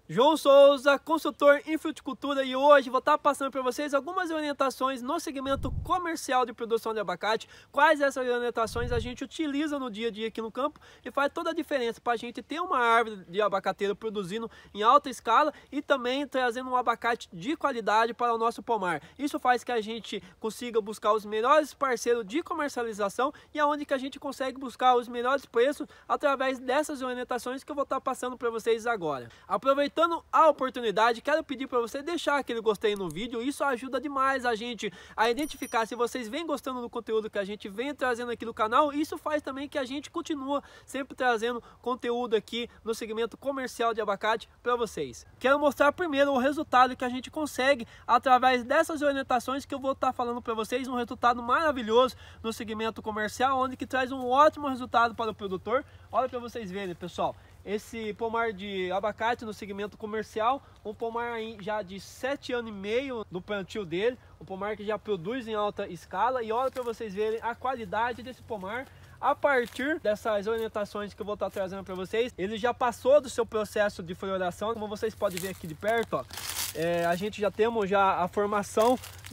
João Souza, consultor em fruticultura, e hoje vou estar passando para vocês algumas orientações no segmento comercial de produção de abacate. Quais essas orientações a gente utiliza no dia a dia aqui no campo e faz toda a diferença para a gente ter uma árvore de abacateiro produzindo em alta escala e também trazendo um abacate de qualidade para o nosso pomar. Isso faz que a gente consiga buscar os melhores parceiros de comercialização e aonde que a gente consegue buscar os melhores preços através dessas orientações que eu vou estar passando para vocês agora. Aproveitando a oportunidade, quero pedir para você deixar aquele gostei no vídeo. Isso ajuda demais a gente a identificar se vocês vêm gostando do conteúdo que a gente vem trazendo aqui no canal. Isso faz também que a gente continua sempre trazendo conteúdo aqui no segmento comercial de abacate para vocês. Quero mostrar primeiro o resultado que a gente consegue através dessas orientações que eu vou estar falando para vocês, um resultado maravilhoso no segmento comercial, onde que traz um ótimo resultado para o produtor. Olha para vocês verem, pessoal. Esse pomar de abacate no segmento comercial, um pomar já de 7 anos e meio no plantio dele, um pomar que já produz em alta escala, e olha para vocês verem a qualidade desse pomar. A partir dessas orientações que eu vou estar trazendo para vocês, ele já passou do seu processo de floração, como vocês podem ver aqui de perto, ó, a gente já temos a formação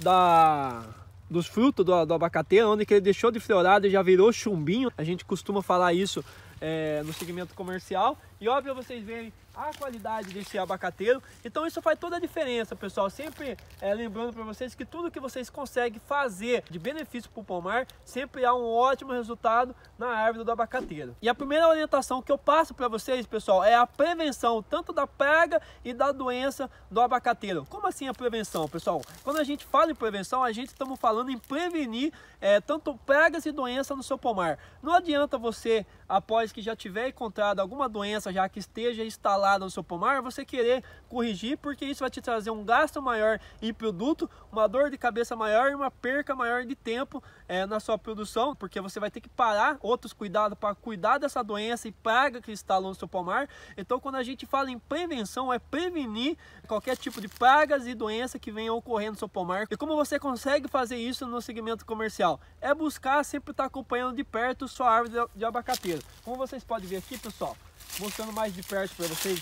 dos frutos do abacateiro, onde que ele deixou de florar e já virou chumbinho. A gente costuma falar isso no segmento comercial. E ó, para vocês verem a qualidade desse abacateiro. Então isso faz toda a diferença, pessoal. Sempre lembrando para vocês que tudo que vocês conseguem fazer de benefício para o pomar sempre há um ótimo resultado na árvore do abacateiro. E a primeira orientação que eu passo para vocês, pessoal, é a prevenção tanto da praga e da doença do abacateiro. Como assim a prevenção, pessoal? Quando a gente fala em prevenção, a gente estamos falando em prevenir tanto pragas e doenças no seu pomar. Não adianta você, após que já tiver encontrado alguma doença já que esteja instalada no seu pomar, você querer corrigir, porque isso vai te trazer um gasto maior em produto, uma dor de cabeça maior e uma perca maior de tempo na sua produção, porque você vai ter que parar outros cuidados para cuidar dessa doença e praga que instalou no seu pomar. Então, quando a gente fala em prevenção, é prevenir qualquer tipo de pragas e doença que venha ocorrendo no seu pomar. E como você consegue fazer isso no segmento comercial? É buscar sempre estar acompanhando de perto sua árvore de abacateiro. Como vocês podem ver aqui, pessoal, mostrando mais de perto para vocês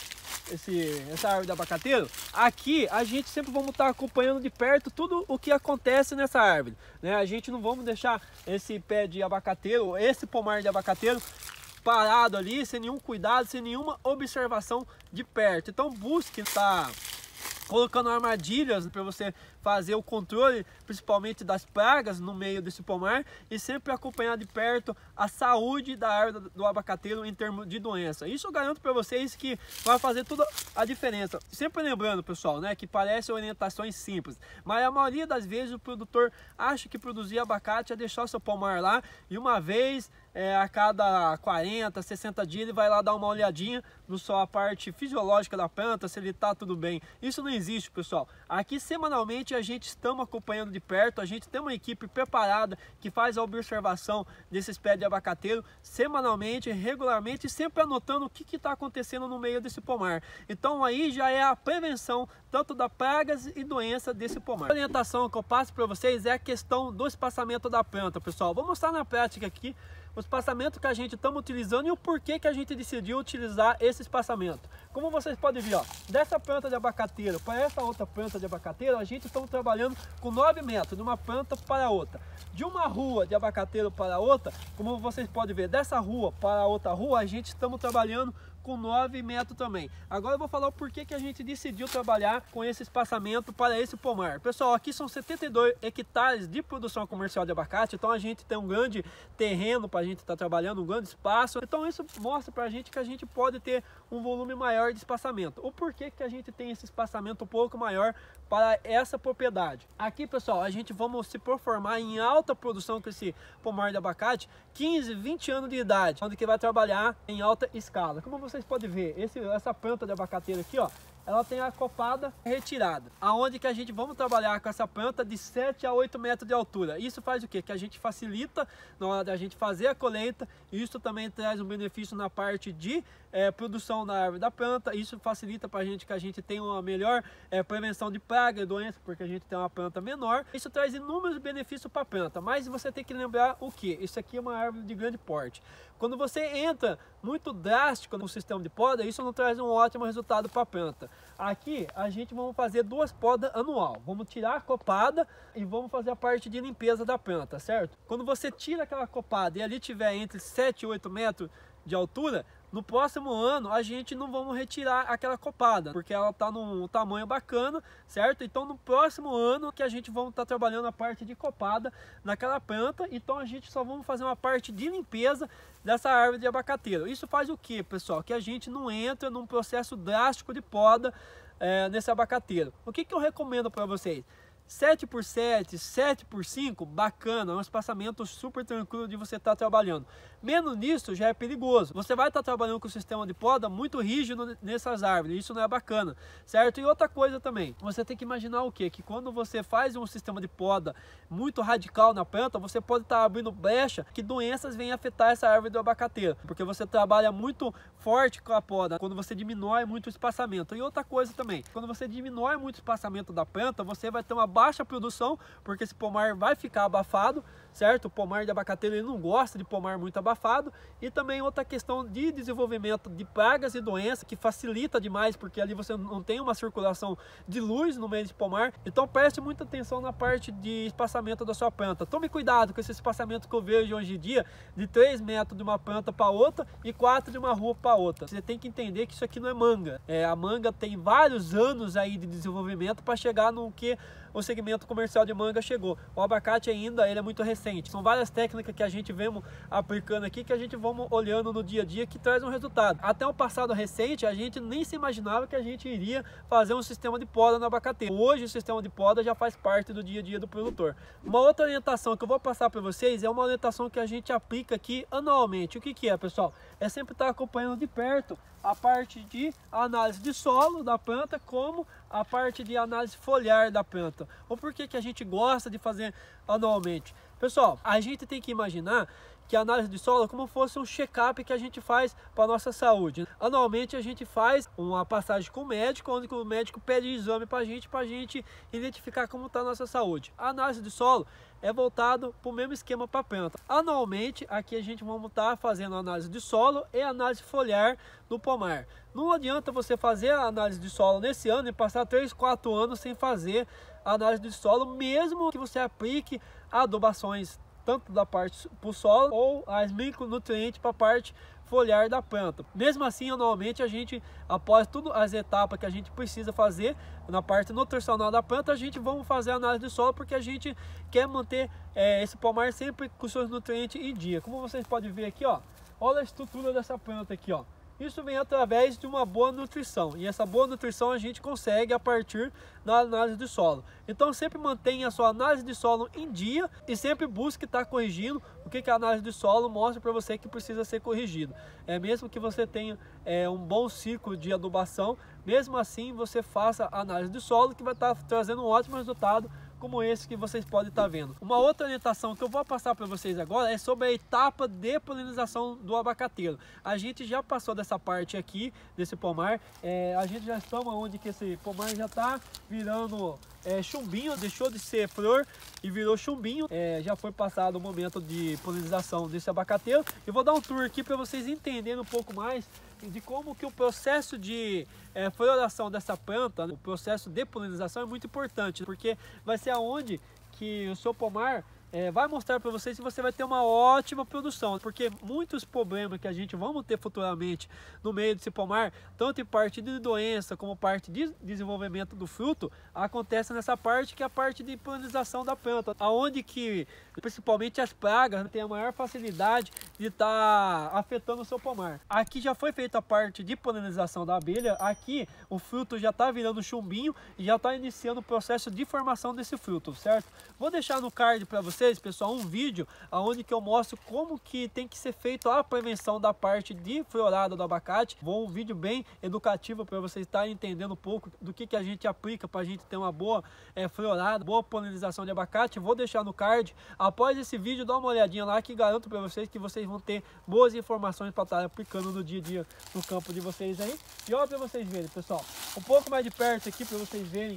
essa árvore de abacateiro. Aqui a gente sempre vamos estar acompanhando de perto tudo o que acontece nessa árvore, né? A gente não vamos deixar esse pé de abacateiro, esse pomar de abacateiro parado ali, sem nenhum cuidado, sem nenhuma observação de perto. Então busque estar colocando armadilhas para você fazer o controle, principalmente das pragas no meio desse pomar, e sempre acompanhar de perto a saúde da árvore do abacateiro em termos de doença. Isso eu garanto para vocês que vai fazer toda a diferença. Sempre lembrando, pessoal, né, que parecem orientações simples, mas a maioria das vezes o produtor acha que produzir abacate é deixar o seu pomar lá e uma vez a cada 40, 60 dias ele vai lá dar uma olhadinha no só a parte fisiológica da planta, se ele está tudo bem. Isso não existe, pessoal. Aqui semanalmente a gente estamos acompanhando de perto, a gente tem uma equipe preparada que faz a observação desses pés de abacateiro semanalmente, regularmente, sempre anotando o que está acontecendo no meio desse pomar. Então aí já é a prevenção tanto da pragas e doença desse pomar. A orientação que eu passo para vocês é a questão do espaçamento da planta, pessoal. Vou mostrar na prática aqui o espaçamento que a gente estamos utilizando e o porquê que a gente decidiu utilizar esse espaçamento. Como vocês podem ver, ó, dessa planta de abacateiro para essa outra planta de abacateiro, a gente está trabalhando com 9 metros de uma planta para outra. De uma rua de abacateiro para outra, como vocês podem ver, dessa rua para outra rua, a gente estamos trabalhando com 9 metros também. Agora eu vou falar o porquê que a gente decidiu trabalhar com esse espaçamento para esse pomar. Pessoal, aqui são 72 hectares de produção comercial de abacate, então a gente tem um grande terreno para a gente estar trabalhando, um grande espaço. Então isso mostra para a gente que a gente pode ter um volume maior de espaçamento. O porquê que a gente tem esse espaçamento um pouco maior para essa propriedade. Aqui, pessoal, a gente vamos se performar em alta produção com esse pomar de abacate, 15, 20 anos de idade, onde que vai trabalhar em alta escala. Como vocês podem ver, essa planta de abacateiro aqui, ó, ela tem a copada retirada, aonde que a gente vamos trabalhar com essa planta de 7 a 8 metros de altura. Isso faz o quê? Que a gente facilita na hora da gente fazer a colheita. Isso também traz um benefício na parte de produção da árvore da planta. Isso facilita para a gente que a gente tenha uma melhor prevenção de praga e doença, porque a gente tem uma planta menor. Isso traz inúmeros benefícios para a planta, mas você tem que lembrar o que? Isso aqui é uma árvore de grande porte. Quando você entra muito drástico no sistema de poda, isso não traz um ótimo resultado para a planta. Aqui a gente vamos fazer 2 podas anual. Vamos tirar a copada e vamos fazer a parte de limpeza da planta, certo? Quando você tira aquela copada e ali tiver entre 7 e 8 metros de altura, no próximo ano a gente não vamos retirar aquela copada, porque ela está num tamanho bacana, certo? Então no próximo ano que a gente vamos estar trabalhando a parte de copada naquela planta, então a gente só vamos fazer uma parte de limpeza dessa árvore de abacateiro. Isso faz o que, pessoal? Que a gente não entra num processo drástico de poda nesse abacateiro. O que eu recomendo para vocês? 7x7, 7x5, bacana, é um espaçamento super tranquilo de você estar trabalhando. Menos nisso já é perigoso. Você vai estar trabalhando com o sistema de poda muito rígido nessas árvores, isso não é bacana, certo? E outra coisa também, você tem que imaginar o quê? Que quando você faz um sistema de poda muito radical na planta, você pode estar abrindo brecha que doenças vêm afetar essa árvore do abacateiro, porque você trabalha muito forte com a poda, quando você diminui muito o espaçamento. E outra coisa também, quando você diminui muito o espaçamento da planta, você vai ter uma baixa produção, porque esse pomar vai ficar abafado, certo? O pomar de abacateiro ele não gosta de pomar muito abafado. E também outra questão de desenvolvimento de pragas e doenças, que facilita demais, porque ali você não tem uma circulação de luz no meio de pomar. Então preste muita atenção na parte de espaçamento da sua planta. Tome cuidado com esse espaçamento que eu vejo hoje em dia, de 3 metros de uma planta para outra e 4 de uma rua para outra. Você tem que entender que isso aqui não é manga. A manga tem vários anos aí de desenvolvimento para chegar no que o segmento comercial de manga chegou. O abacate ainda ele é muito recente. São várias técnicas que a gente vem aplicando aqui, que a gente vamos olhando no dia a dia, que traz um resultado. Até o passado recente, a gente nem se imaginava que a gente iria fazer um sistema de poda no abacateiro. Hoje o sistema de poda já faz parte do dia a dia do produtor. Uma outra orientação que eu vou passar para vocês é uma orientação que a gente aplica aqui anualmente. O que é, pessoal? É sempre estar acompanhando de perto a parte de análise de solo da planta, como a parte de análise foliar da planta. Ou por que a gente gosta de fazer anualmente? Pessoal, a gente tem que imaginar que a análise de solo é como fosse um check-up que a gente faz para a nossa saúde. Anualmente a gente faz uma passagem com o médico, onde o médico pede exame para a gente identificar como está a nossa saúde. A análise de solo é voltado para o mesmo esquema para a planta. Anualmente aqui a gente vamos estar fazendo análise de solo e análise foliar no pomar. Não adianta você fazer a análise de solo nesse ano e passar 3, 4 anos sem fazer a análise de solo, mesmo que você aplique adubações tanto da parte para o solo ou as micronutrientes para a parte foliar da planta. Mesmo assim, anualmente a gente, após todas as etapas que a gente precisa fazer na parte nutricional da planta, a gente vamos fazer a análise de solo, porque a gente quer manter esse pomar sempre com seus nutrientes em dia. Como vocês podem ver aqui, ó, olha a estrutura dessa planta aqui, ó. Isso vem através de uma boa nutrição, e essa boa nutrição a gente consegue a partir da análise de solo. Então sempre mantenha a sua análise de solo em dia e sempre busque estar corrigindo o que a análise de solo mostra para você que precisa ser corrigido. Mesmo que você tenha um bom ciclo de adubação, mesmo assim você faça a análise de solo, que vai estar trazendo um ótimo resultado, como esse que vocês podem estar vendo. Uma outra orientação que eu vou passar para vocês agora é sobre a etapa de polinização do abacateiro. A gente já passou dessa parte aqui, desse pomar, a gente já estamos onde que esse pomar já está virando chumbinho, deixou de ser flor e virou chumbinho. Já foi passado o momento de polinização desse abacateiro. Eu vou dar um tour aqui para vocês entenderem um pouco mais de como que o processo de floração dessa planta, o processo de polinização é muito importante, porque vai ser aonde que o seu pomar vai mostrar para vocês se você vai ter uma ótima produção, porque muitos problemas que a gente vamos ter futuramente no meio desse pomar, tanto em parte de doença como parte de desenvolvimento do fruto, acontece nessa parte, que é a parte de polinização da planta, aonde que principalmente as pragas têm a maior facilidade de estar afetando o seu pomar. Aqui já foi feita a parte de polinização da abelha, aqui o fruto já está virando chumbinho e já está iniciando o processo de formação desse fruto, certo? Vou deixar no card para vocês, pessoal, um vídeo onde que eu mostro como que tem que ser feito a prevenção da parte de florada do abacate. Um vídeo bem educativo para vocês estarem entendendo um pouco do que a gente aplica para a gente ter uma boa florada, boa polinização de abacate. Vou deixar no card. Após esse vídeo, dá uma olhadinha lá, que garanto para vocês que vocês vão ter boas informações para estar aplicando no dia a dia no campo de vocês aí. E olha para vocês verem, pessoal, um pouco mais de perto aqui para vocês verem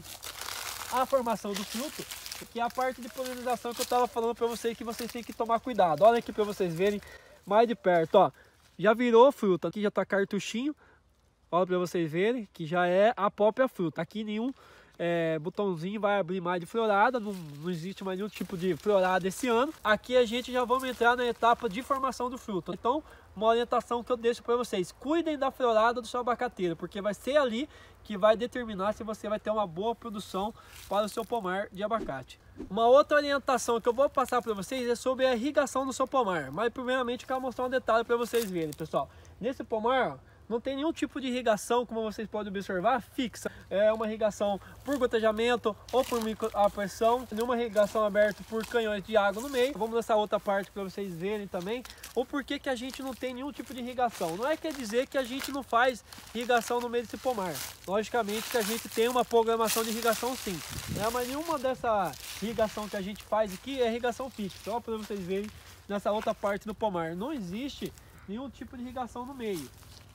a formação do fruto, que é a parte de polinização que eu estava falando para vocês, que vocês têm que tomar cuidado. Olha aqui para vocês verem mais de perto, ó. Já virou fruta, aqui já está cartuchinho, Olha para vocês verem que já é a própria fruta. Aqui nenhum botãozinho vai abrir mais de florada, não existe mais nenhum tipo de florada esse ano. Aqui a gente já vamos entrar na etapa de formação do fruto. Então, uma orientação que eu deixo para vocês: cuidem da florada do seu abacateiro, porque vai ser ali que vai determinar se você vai ter uma boa produção para o seu pomar de abacate. Uma outra orientação que eu vou passar para vocês é sobre a irrigação do seu pomar. Mas primeiramente eu quero mostrar um detalhe para vocês verem, pessoal. Nesse pomar, ó, não tem nenhum tipo de irrigação, como vocês podem observar, fixa. É uma irrigação por gotejamento ou por microapressão, nenhuma irrigação aberta por canhões de água no meio. Vamos nessa outra parte para vocês verem também o porquê que a gente não tem nenhum tipo de irrigação. Não é quer dizer que a gente não faz irrigação no meio desse pomar. Logicamente que a gente tem uma programação de irrigação sim, né? Mas nenhuma dessa irrigação que a gente faz aqui é irrigação fixa. Só para vocês verem nessa outra parte do pomar, não existe nenhum tipo de irrigação no meio.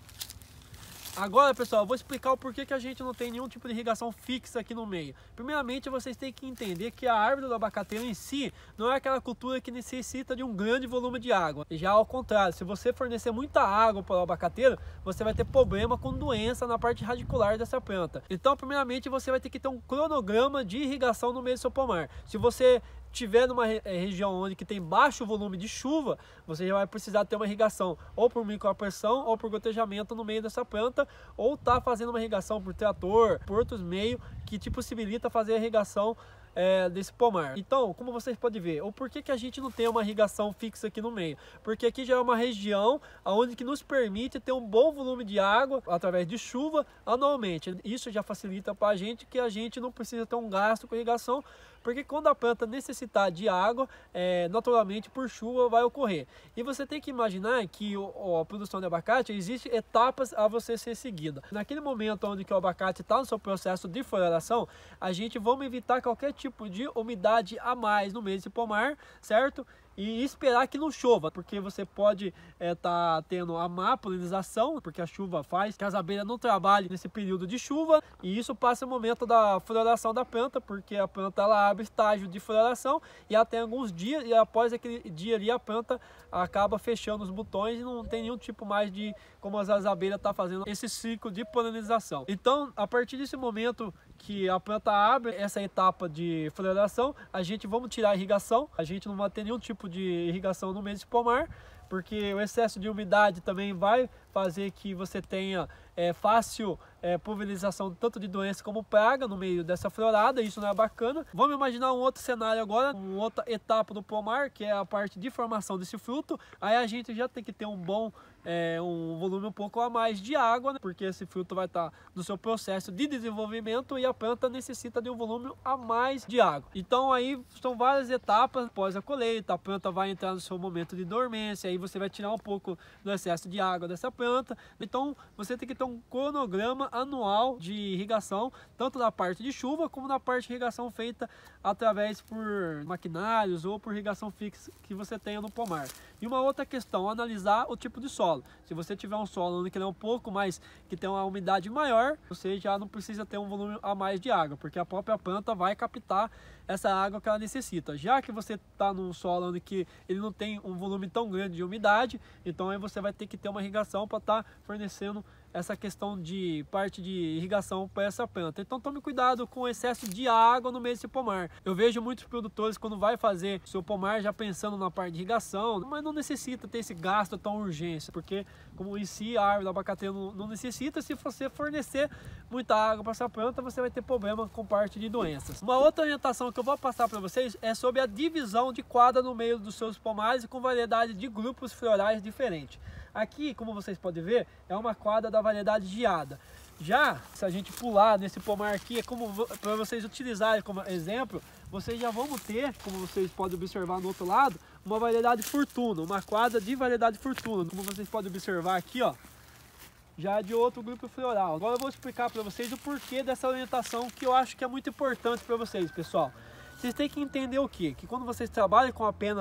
Agora, pessoal, eu vou explicar o porquê que a gente não tem nenhum tipo de irrigação fixa aqui no meio. Primeiramente, vocês têm que entender que a árvore do abacateiro em si não é aquela cultura que necessita de um grande volume de água. Já ao contrário, se você fornecer muita água para o abacateiro, você vai ter problema com doença na parte radicular dessa planta. Então, primeiramente, você vai ter que ter um cronograma de irrigação no meio do seu pomar. Se você tiver numa região onde que tem baixo volume de chuva, você já vai precisar ter uma irrigação ou por microapressão ou por gotejamento no meio dessa planta, ou tá fazendo uma irrigação por trator, por outros meios que te possibilita fazer a irrigação desse pomar. Então, como vocês podem ver, o porquê que a gente não tem uma irrigação fixa aqui no meio? Porque aqui já é uma região onde que nos permite ter um bom volume de água através de chuva anualmente. Isso já facilita para a gente que a gente não precisa ter um gasto com irrigação, porque quando a planta necessitar de água, naturalmente por chuva vai ocorrer. E você tem que imaginar que a produção de abacate, existem etapas a você ser seguida. Naquele momento onde que o abacate está no seu processo de floração, a gente vamos evitar qualquer tipo de umidade a mais no meio desse pomar, certo? E esperar que não chova, porque você pode tá tendo a má polinização, porque a chuva faz que as abelhas não trabalhem nesse período de chuva, e isso passa o momento da floração da planta, porque a planta ela abre estágio de floração e até alguns dias, e após aquele dia ali a planta acaba fechando os botões e não tem nenhum tipo mais de como as abelhas estão fazendo esse ciclo de polinização. Então, a partir desse momento que a planta abre essa etapa de floração, a gente vamos tirar a irrigação, a gente não vai ter nenhum tipo de irrigação no meio desse pomar, porque o excesso de umidade também vai fazer que você tenha fácil pulverização tanto de doença como praga no meio dessa florada. Isso não é bacana. Vamos imaginar um outro cenário agora, uma outra etapa do pomar, que é a parte de formação desse fruto. Aí a gente já tem que ter um volume um pouco a mais de água, né? Porque esse fruto vai estar no seu processo de desenvolvimento e a planta necessita de um volume a mais de água. Então aí são várias etapas após a colheita, a planta vai entrar no seu momento de dormência, aí você vai tirar um pouco do excesso de água dessa planta. Então você tem que ter um cronograma anual de irrigação, tanto na parte de chuva como na parte de irrigação feita através por maquinários ou por irrigação fixa que você tenha no pomar. E uma outra questão, analisar o tipo de solo. Se você tiver um solo onde ele é um pouco mais, que tem uma umidade maior, você já não precisa ter um volume a mais de água, porque a própria planta vai captar essa água que ela necessita. Já que você está num solo onde que ele não tem um volume tão grande de umidade, então aí você vai ter que ter uma irrigação para estar fornecendo essa questão de parte de irrigação para essa planta. Então tome cuidado com o excesso de água no meio desse pomar. Eu vejo muitos produtores quando vai fazer seu pomar já pensando na parte de irrigação, mas não necessita ter esse gasto tão urgência, porque como em si a árvore do abacateiro não necessita. Se você fornecer muita água para essa planta, você vai ter problema com parte de doenças. Uma outra orientação que eu vou passar para vocês é sobre a divisão de quadra no meio dos seus pomares com variedade de grupos florais diferentes. Aqui, como vocês podem ver, é uma quadra da variedade geada. Já, se a gente pular nesse pomar aqui, é como para vocês utilizarem como exemplo, vocês já vão ter, como vocês podem observar no outro lado, uma variedade fortuna, uma quadra de variedade fortuna. Como vocês podem observar aqui, ó, já é de outro grupo floral. Agora eu vou explicar para vocês o porquê dessa orientação, que eu acho que é muito importante para vocês, pessoal. Vocês têm que entender o quê? Que quando vocês trabalham com apenas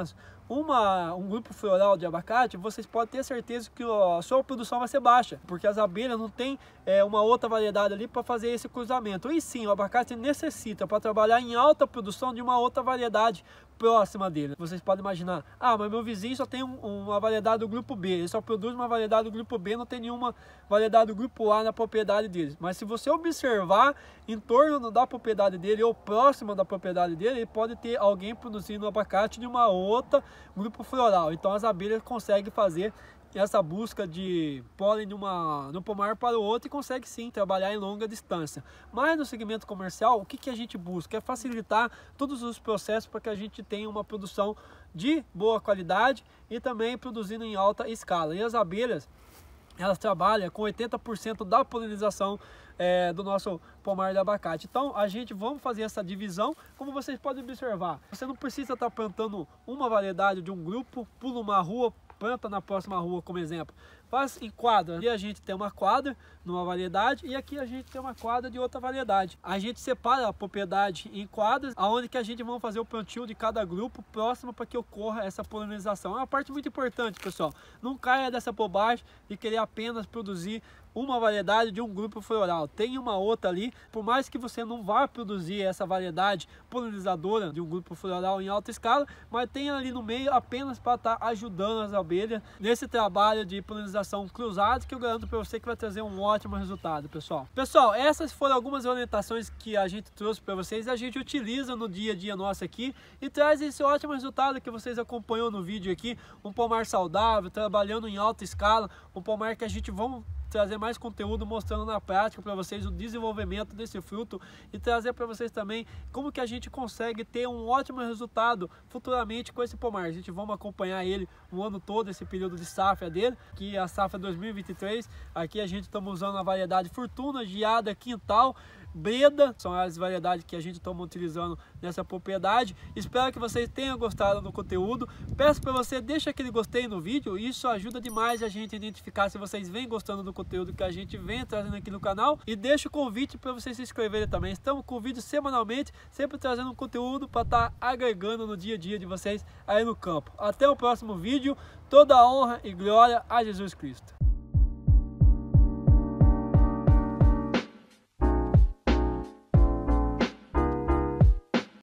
um grupo floral de abacate, vocês podem ter certeza que a sua produção vai ser baixa, porque as abelhas não tem uma outra variedade ali para fazer esse cruzamento. E sim, o abacate necessita para trabalhar em alta produção de uma outra variedade próxima dele. Vocês podem imaginar, mas meu vizinho só tem uma variedade do grupo B, ele só produz uma variedade do grupo B, não tem nenhuma variedade do grupo A na propriedade dele. Mas se você observar em torno da propriedade dele ou próximo da propriedade dele, ele pode ter alguém produzindo abacate de uma outra grupo floral. Então as abelhas conseguem fazer essa busca de pólen de um pomar para o outro e consegue sim trabalhar em longa distância. Mas no segmento comercial, o que a gente busca? É facilitar todos os processos para que a gente tenha uma produção de boa qualidade e também produzindo em alta escala. E as abelhas, elas trabalham com 80% da polinização do nosso pomar de abacate. Então vamos fazer essa divisão. Como vocês podem observar, você não precisa estar plantando uma variedade de um grupo, pula uma rua, planta na próxima rua, como exemplo. Faz em quadra. Aqui a gente tem uma quadra numa variedade e aqui a gente tem uma quadra de outra variedade. A gente separa a propriedade em quadras, aonde que a gente vai fazer o plantio de cada grupo próximo para que ocorra essa polinização. É uma parte muito importante, pessoal. Não caia dessa bobagem de querer apenas produzir uma variedade de um grupo floral. Tem uma outra ali, por mais que você não vá produzir essa variedade polinizadora de um grupo floral em alta escala, mas tem ali no meio apenas para estar ajudando as abelhas nesse trabalho de polinização cruzada, que eu garanto para você que vai trazer um ótimo resultado, pessoal. Pessoal, essas foram algumas orientações que a gente trouxe para vocês, a gente utiliza no dia a dia nosso aqui e traz esse ótimo resultado que vocês acompanhou no vídeo aqui, um pomar saudável, trabalhando em alta escala, um pomar que a gente vamos trazer mais conteúdo mostrando na prática para vocês o desenvolvimento desse fruto e trazer para vocês também como que a gente consegue ter um ótimo resultado futuramente com esse pomar. A gente vamos acompanhar ele o ano todo, esse período de safra dele, que é a safra 2023. Aqui a gente estamos usando a variedade Fortuna, Geada, Quintal, Breda, são as variedades que a gente está utilizando nessa propriedade. Espero que vocês tenham gostado do conteúdo. Peço para você, deixa aquele gostei no vídeo, isso ajuda demais a gente a identificar se vocês vêm gostando do conteúdo que a gente vem trazendo aqui no canal. E deixa o convite para vocês se inscreverem também. Estamos com vídeos semanalmente, sempre trazendo um conteúdo para estar agregando no dia a dia de vocês aí no campo. Até o próximo vídeo, toda a honra e glória a Jesus Cristo.